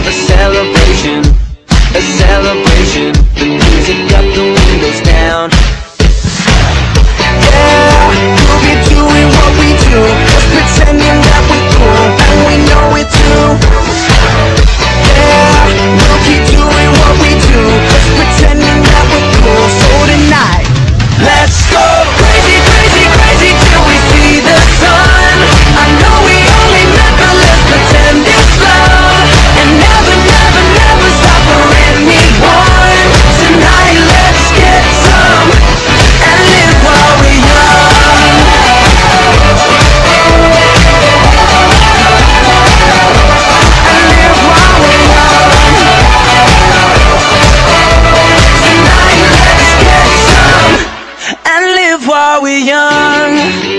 have a celebration, a celebration. The music up, the windows down. Yeah, we'll be doing what we do, just pretending that we're cool, and we know it too. Yeah, we'll keep doing what we do, just pretending that we're cool. So tonight, let's go crazy, crazy, crazy till we see the sun. I know we only met, but let's pretend it's love, and never, never, never stop for anyone. Tonight, let's get some and live while we're young. And live while we're young. Tonight, let's get some and live while we're young.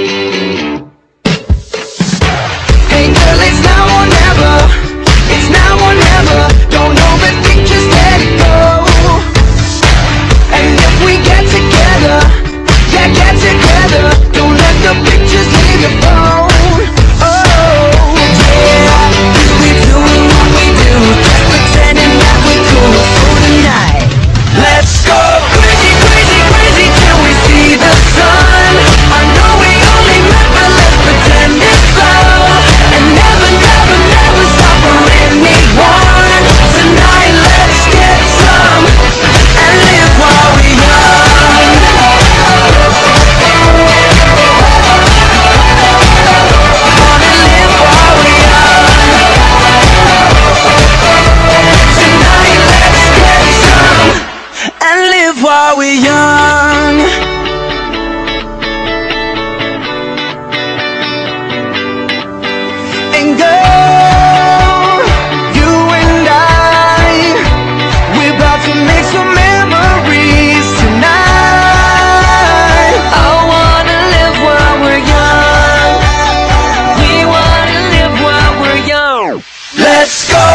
Hey girl, it's now or never. It's now or never. Don't overthink, just let it go. And if we get together, yeah, get together. Don't let the pictures leave your phone. Oh, yeah, we doing what we do, just pretending that we're cool. So tonight, let's go crazy, crazy, crazy till we see the sun. I know we only met, but let's pretend it's love, and never, never, never stop for anyone. Tonight, let's get some and live while we're young. Wanna live while we're young. Tonight, let's get some and live while we're young. And girl, you and I, we're about to make some memories tonight. I wanna live while we're young. We wanna live while we're young. Let's go